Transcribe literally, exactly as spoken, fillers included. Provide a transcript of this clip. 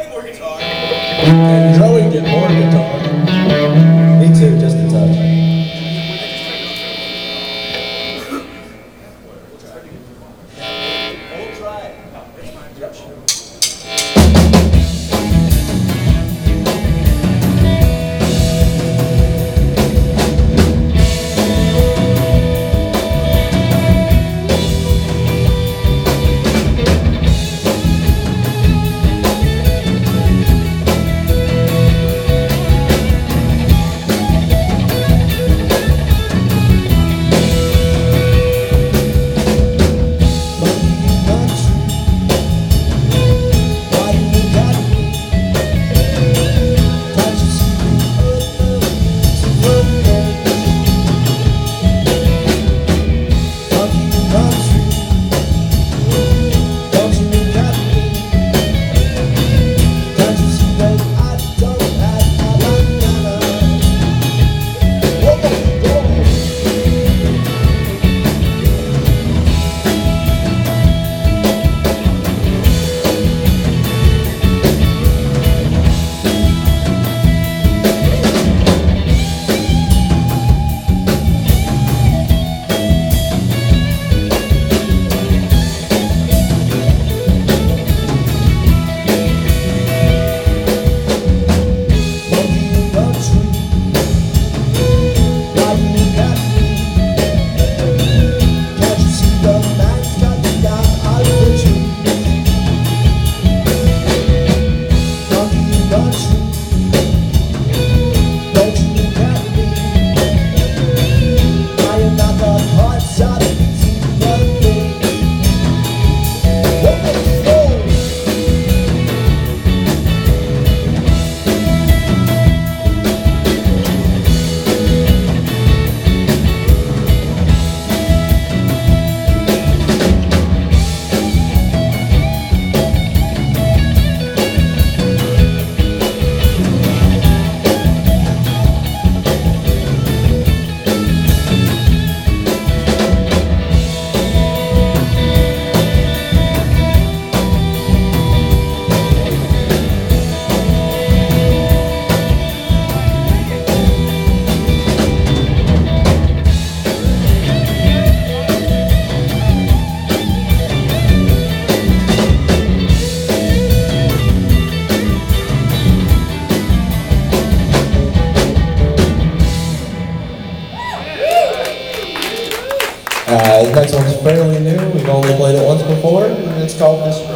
more guitar. And Joey get more guitar. Me too, just a touch. We'll try it. Yep. Uh, this next one's fairly new. We've only played it once before, and it's called This